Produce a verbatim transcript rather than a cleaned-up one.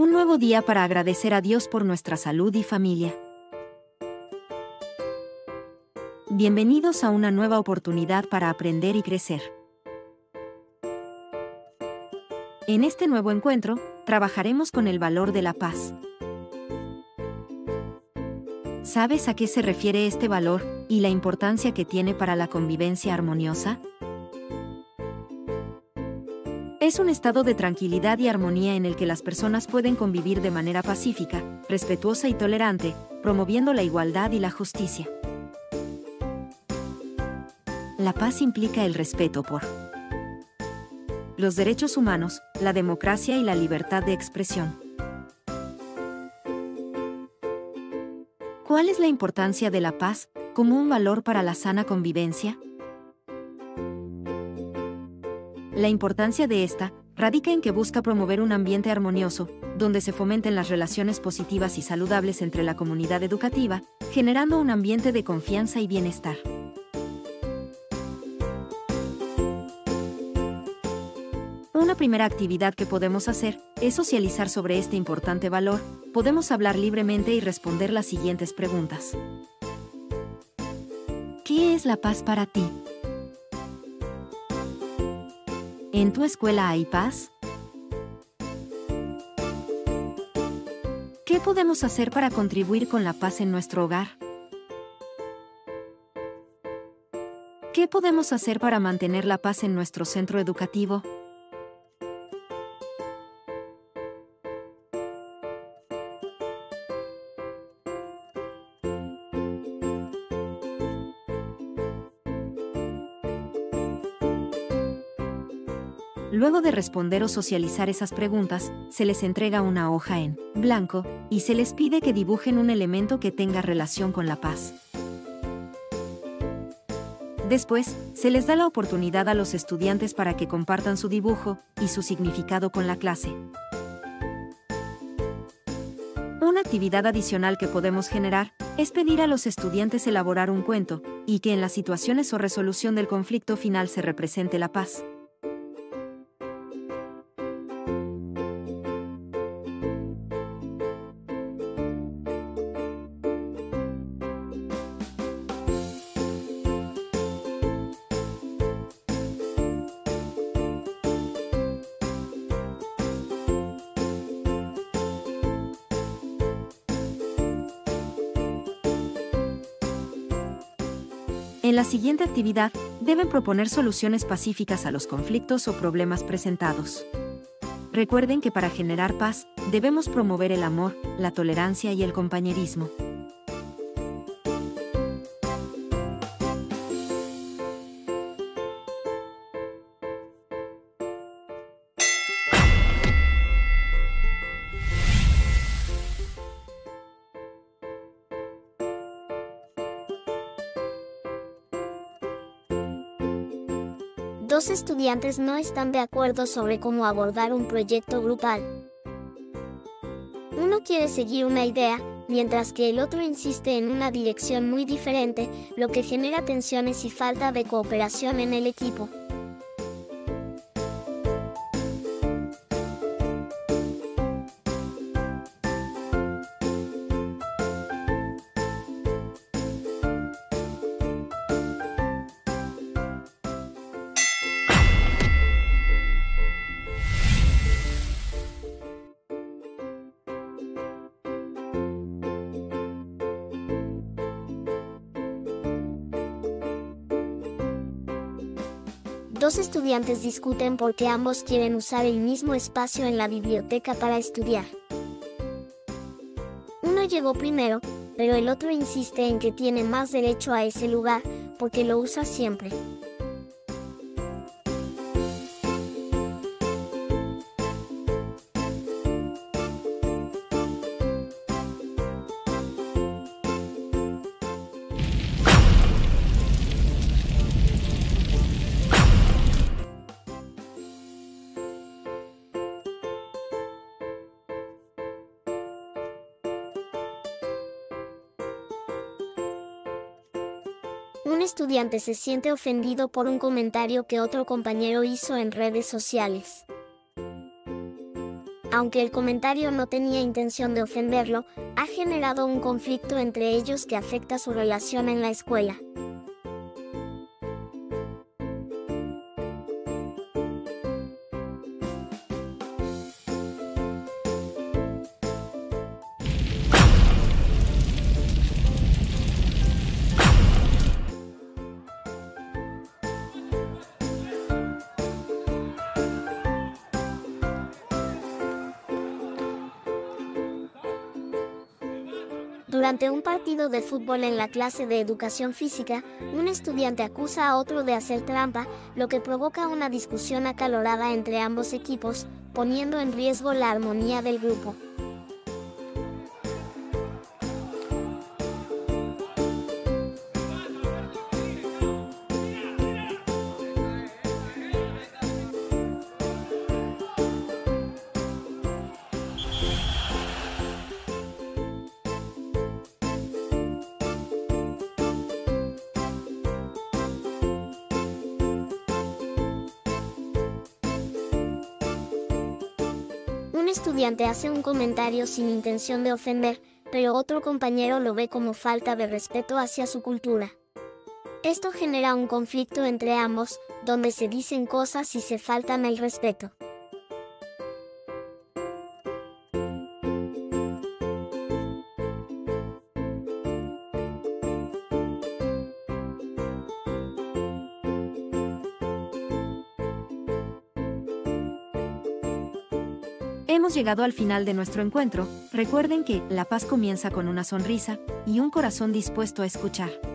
Un nuevo día para agradecer a Dios por nuestra salud y familia. Bienvenidos a una nueva oportunidad para aprender y crecer. En este nuevo encuentro, trabajaremos con el valor de la paz. ¿Sabes a qué se refiere este valor y la importancia que tiene para la convivencia armoniosa? Es un estado de tranquilidad y armonía en el que las personas pueden convivir de manera pacífica, respetuosa y tolerante, promoviendo la igualdad y la justicia. La paz implica el respeto por los derechos humanos, la democracia y la libertad de expresión. ¿Cuál es la importancia de la paz como un valor para la sana convivencia? La importancia de esta radica en que busca promover un ambiente armonioso, donde se fomenten las relaciones positivas y saludables entre la comunidad educativa, generando un ambiente de confianza y bienestar. Una primera actividad que podemos hacer es socializar sobre este importante valor. Podemos hablar libremente y responder las siguientes preguntas. ¿Qué es la paz para ti? ¿En tu escuela hay paz? ¿Qué podemos hacer para contribuir con la paz en nuestro hogar? ¿Qué podemos hacer para mantener la paz en nuestro centro educativo? Luego de responder o socializar esas preguntas, se les entrega una hoja en blanco y se les pide que dibujen un elemento que tenga relación con la paz. Después, se les da la oportunidad a los estudiantes para que compartan su dibujo y su significado con la clase. Una actividad adicional que podemos generar es pedir a los estudiantes elaborar un cuento y que en las situaciones o resolución del conflicto final se represente la paz. En la siguiente actividad, deben proponer soluciones pacíficas a los conflictos o problemas presentados. Recuerden que para generar paz, debemos promover el amor, la tolerancia y el compañerismo. Dos estudiantes no están de acuerdo sobre cómo abordar un proyecto grupal. Uno quiere seguir una idea, mientras que el otro insiste en una dirección muy diferente, lo que genera tensiones y falta de cooperación en el equipo. Dos estudiantes discuten porque ambos quieren usar el mismo espacio en la biblioteca para estudiar. Uno llegó primero, pero el otro insiste en que tiene más derecho a ese lugar, porque lo usa siempre. Un estudiante se siente ofendido por un comentario que otro compañero hizo en redes sociales. Aunque el comentario no tenía intención de ofenderlo, ha generado un conflicto entre ellos que afecta su relación en la escuela. Durante un partido de fútbol en la clase de educación física, un estudiante acusa a otro de hacer trampa, lo que provoca una discusión acalorada entre ambos equipos, poniendo en riesgo la armonía del grupo. Un estudiante hace un comentario sin intención de ofender, pero otro compañero lo ve como falta de respeto hacia su cultura. Esto genera un conflicto entre ambos, donde se dicen cosas y se faltan el respeto. Hemos llegado al final de nuestro encuentro. Recuerden que la paz comienza con una sonrisa y un corazón dispuesto a escuchar.